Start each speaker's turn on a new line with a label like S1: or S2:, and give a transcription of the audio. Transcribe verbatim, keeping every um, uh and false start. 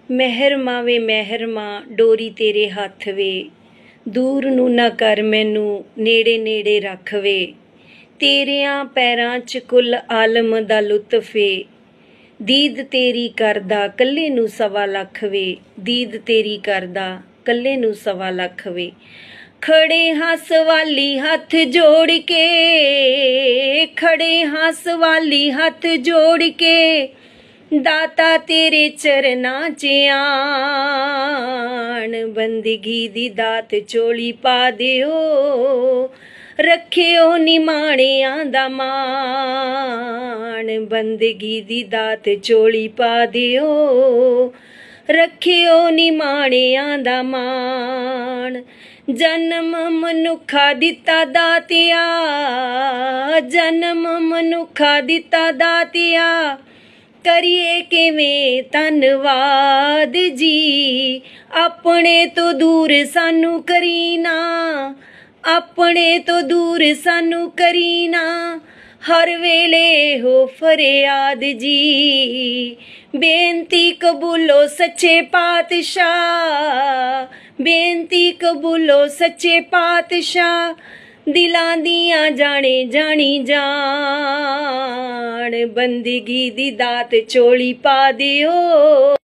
S1: ਮਹਿਰਮਾ ਵੇ ਮਹਿਰਮਾ ਡੋਰੀ ਤੇਰੇ ਹੱਥ ਵੇ, ਦੂਰ ਨੂੰ ਨਾ ਕਰ ਮੈਨੂੰ ਨੇੜੇ ਨੇੜੇ ਰੱਖ ਵੇ। ਤੇਰਿਆਂ ਪੈਰਾਂ 'ਚ ਕੁੱਲ ਆਲਮ ਦਾ ਲੁਤਫ ਵੇ, ਦੀਦ ਤੇਰੀ ਕਰਦਾ ਕੱਲੇ ਨੂੰ ਸਵਾ ਲੱਖ ਵੇ। ਦੀਦ ਤੇਰੀ ਕਰਦਾ ਕੱਲੇ ਨੂੰ ਸਵਾ ਲੱਖ ਵੇ। ਖੜੇ ਹਾਂ ਸਵਾਲੀ ਹੱਥ ਜੋੜ ਕੇ, ਖੜੇ ਹਾਂ ਸਵਾਲੀ ਹੱਥ ਜੋੜ ਕੇ, ਦਾਤਾ ਤੇਰੇ ਚਰਨਾਂ 'ਚ ਆਣ। ਬੰਦਗੀ ਦੀ ਦਾਤ ਝੋਲੀ ਪਾ ਦਿਓ, ਰੱਖਿਓ ਨਿਮਾਣਿਆਂ ਦਾ ਮਾਣ। ਬੰਦਗੀ ਦੀ ਦਾਤ ਝੋਲੀ ਪਾ ਦਿਓ, ਰੱਖਿਓ ਨਿਮਾਣਿਆਂ ਦਾ ਮਾਣ। ਜਨਮ ਮਨੁੱਖਾ ਦਿੱਤਾ ਦਾਤਿਆ, ਜਨਮ ਮਨੁੱਖਾ ਦਿੱਤਾ ਦਾਤਿਆ, ਕਰੀਏ ਕਿਵੇਂ ਧੰਨਵਾਦ ਜੀ। ਆਪਣੇ ਤੋਂ ਦੂਰ ਸਾਨੂੰ ਕਰੀ ਨਾ, ਆਪਣੇ ਤੋਂ ਦੂਰ ਸਾਨੂੰ ਕਰੀ ਨਾ, ਹਰ ਵੇਲੇ ਹੋ ਫਰਿਆਦ ਜੀ। ਬੇਨਤੀ ਕਬੂਲੋ ਸੱਚੇ ਪਾਤਸ਼ਾਹ, ਬੇਨਤੀ ਕਬੂਲੋ ਸੱਚੇ ਪਾਤਸ਼ਾਹ, ਦਿਲਾਂ ਦੀਆਂ ਜਾਣੇ ਜਾਣੀ ਜਾਣ। ਬੰਦਗੀ ਦੀ ਦਾਤ ਝੋਲੀ ਪਾ ਦਿਓ।